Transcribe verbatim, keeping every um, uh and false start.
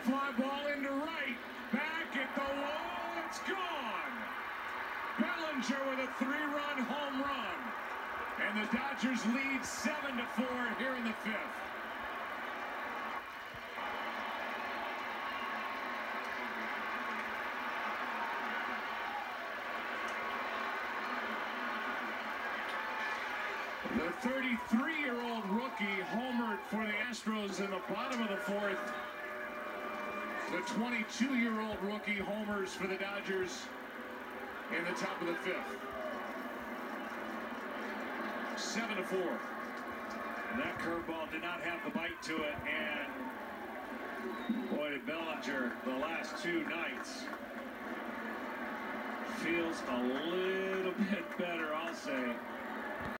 fly ball into right. Back at the wall. It's gone. Bellinger with a three-run home run. And the Dodgers lead seven to four here in the fifth. The thirty-three-year-old rookie homered for the Astros in the bottom of the fourth. The twenty-two-year-old rookie homers for the Dodgers in the top of the fifth. Seven to four. And that curveball did not have the bite to it, and boy, did Bellinger the last two nights feels a little bit better, I'll say.